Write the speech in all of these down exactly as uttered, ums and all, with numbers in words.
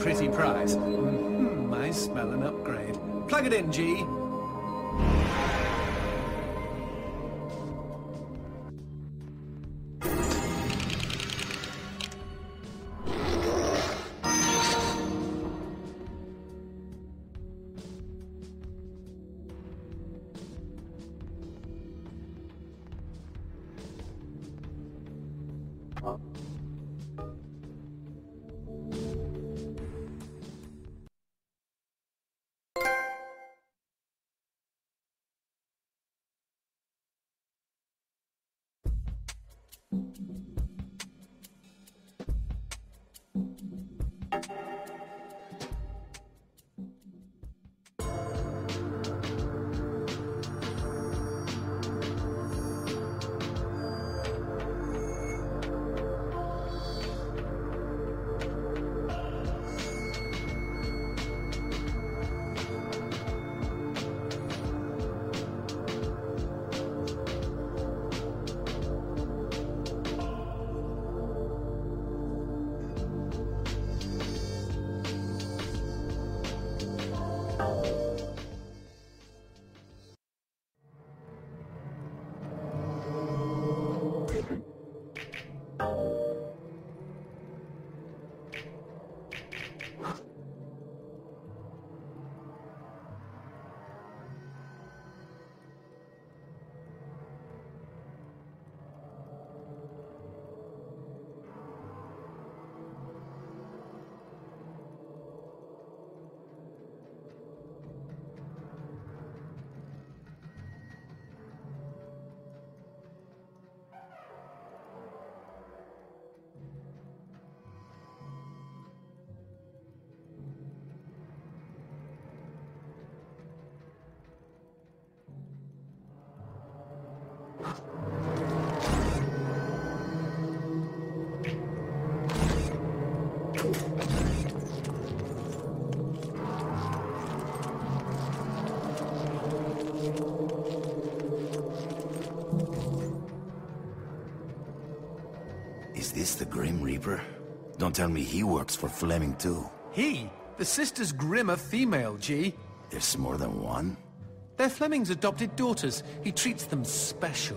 pretty price. Mm-hmm, I smell an upgrade. Plug it in, G. Is this the Grim Reaper? Don't tell me he works for Fleming too. He? The Sisters Grimm are female, G. There's more than one? They're Fleming's adopted daughters. He treats them special.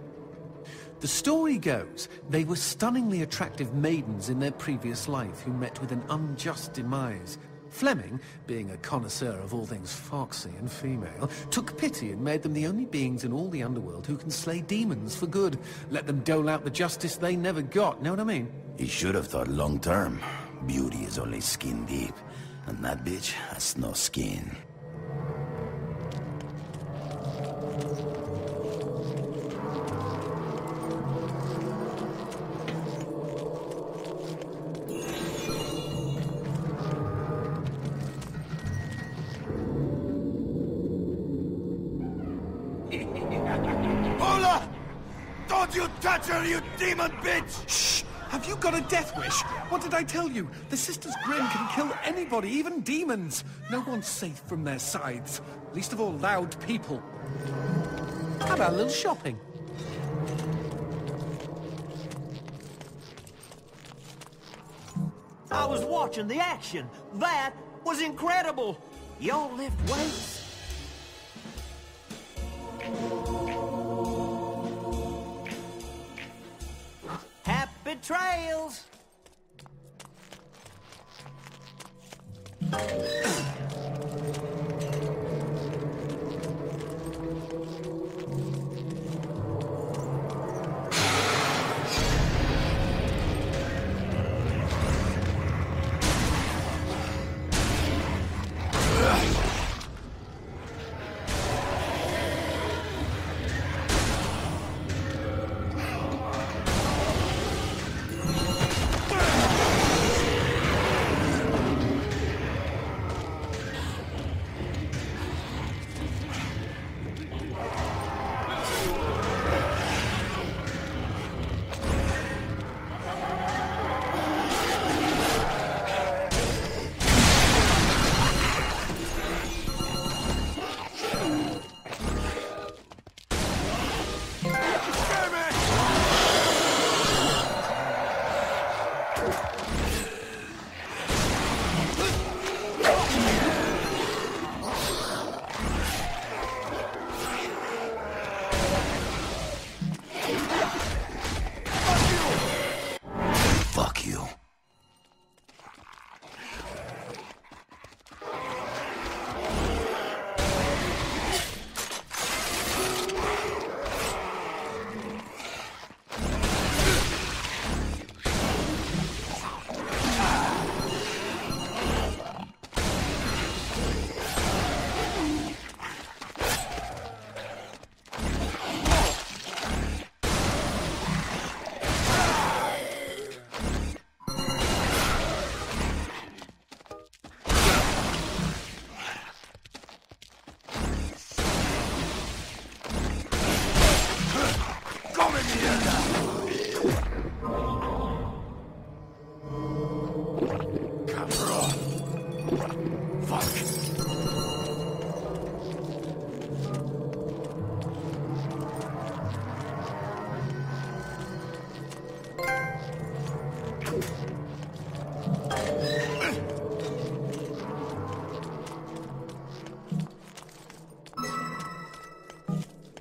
The story goes, they were stunningly attractive maidens in their previous life who met with an unjust demise. Fleming, being a connoisseur of all things foxy and female, took pity and made them the only beings in all the underworld who can slay demons for good. Let them dole out the justice they never got, know what I mean? He should have thought long term. Beauty is only skin deep, and that bitch has no skin. Hola! Don't you touch her, you demon bitch! Shh! Have you got a death wish? What did I tell you? The Sisters Grimm can kill anybody, even demons. No one's safe from their sides. Least of all loud people. How about a little shopping? I was watching the action. That was incredible. Y'all lift weights? Happy trails!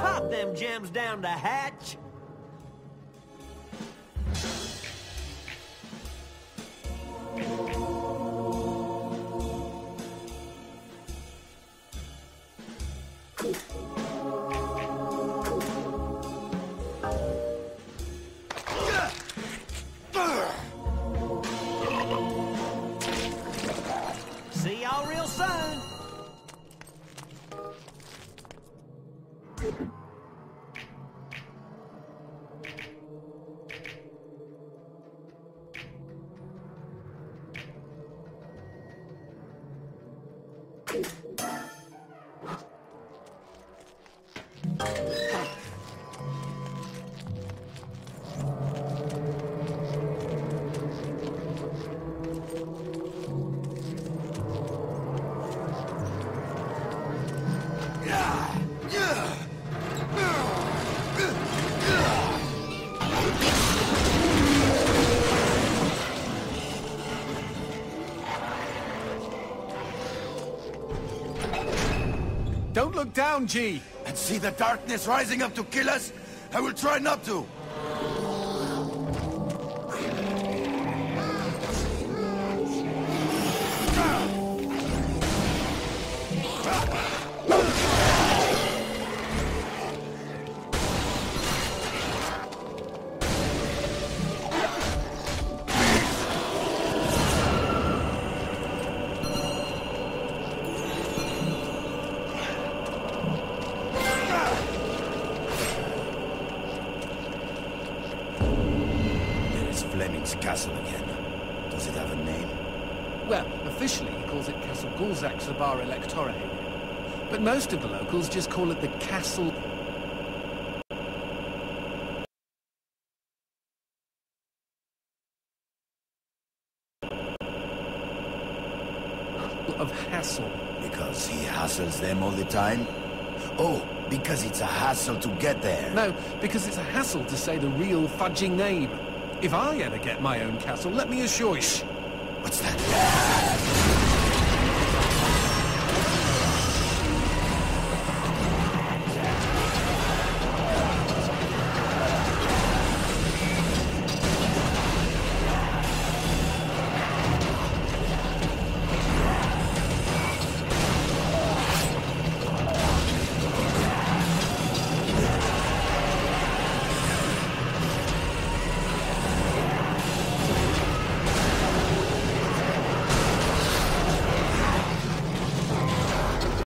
Pop them gems down the hatch. See y'all real soon. Don't look down, G! And see the darkness rising up to kill us? I will try not to. Castle again. Does it have a name? Well, officially he calls it Castle Gulzak Zabar Electora. But most of the locals just call it the Castle of Hassle. Because he hassles them all the time? Oh, because it's a hassle to get there. No, because it's a hassle to say the real fudging name. If I ever get my own castle, let me assure you... What's that?